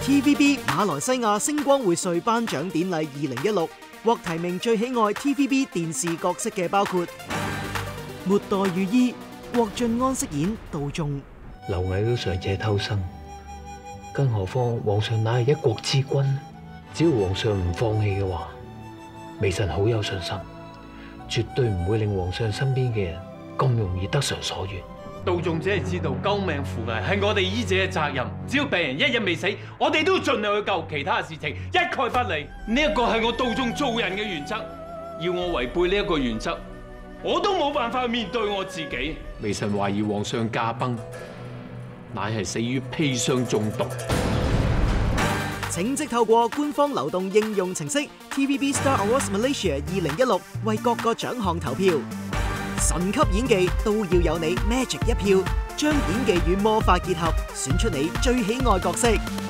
TVB 馬來西亞星光薈萃頒獎典禮2016獲提名最喜愛 TVB 電視角色嘅包括末代御醫郭晉安飾演道仲。 螻蟻都尚且偷生，更何況皇上乃係一國之君。只要皇上唔放棄嘅話，微臣好有信心，絕對唔會令皇上身邊嘅人咁容易得償所願。 道仲只係知道救命扶危係我哋醫者嘅責任，只要病人一日未死，我哋都盡量去救，其他嘅事情一概不理。呢一個係我道仲做人嘅原則，要我違背呢一個原則，我都冇辦法面對我自己。微臣懷疑皇上駕崩，乃係死於砒霜中毒。 請即透過官方流動應用程式 TVB Star Awards Malaysia 2016為各個獎項投票。神級演技都要有你 Magic 一票，將演技與魔法結合，選出你最喜愛角色。